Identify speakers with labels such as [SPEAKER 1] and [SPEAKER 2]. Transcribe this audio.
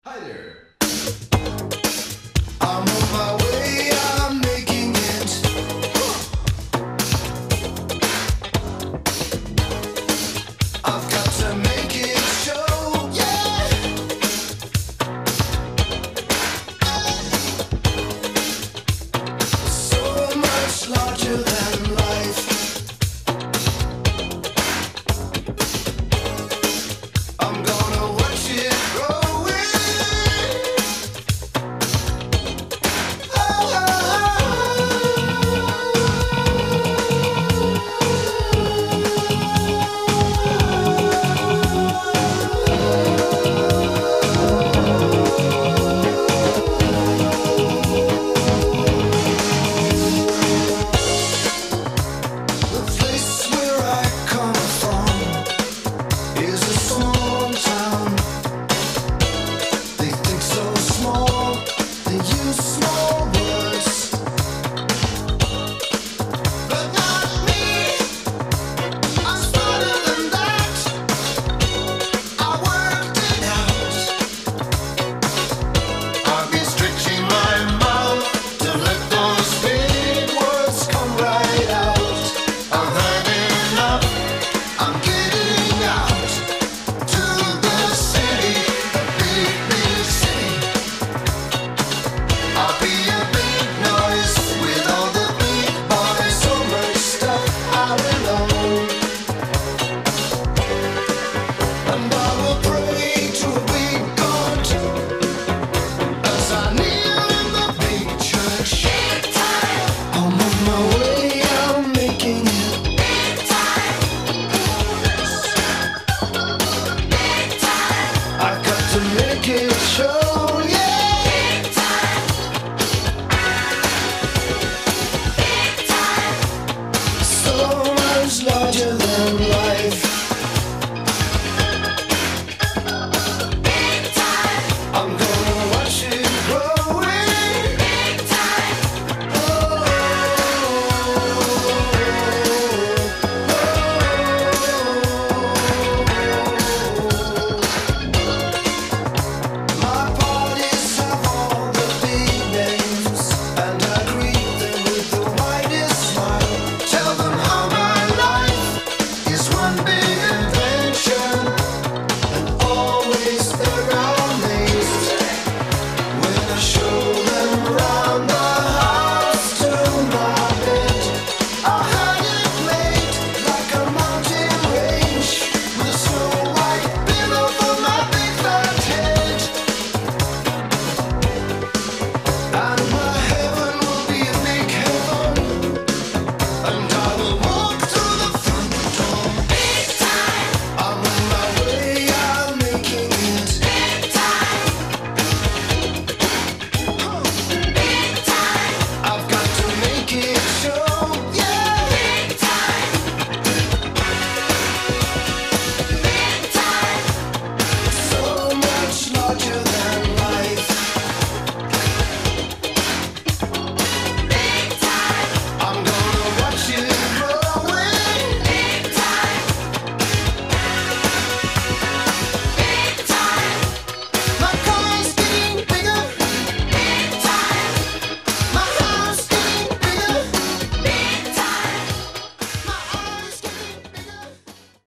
[SPEAKER 1] Hi there.
[SPEAKER 2] I'm on my way, I'm making it. I've got to make it show, yeah. So much larger than life. I'm gonna watch it grow. The place where I come from is a small town. They think so small, they use small words. But not me, I'm smarter than that. I worked it out. I've been stretching my mouth to let those big words come right out. I've had enough, I'm getting out to the city, a big, big city. I'll be a big noise with all the big boys. So much stuff I will own. And I will pray to a big God as I kneel in the big church. I'm on my way, I'm making it. I got to make it show, yeah.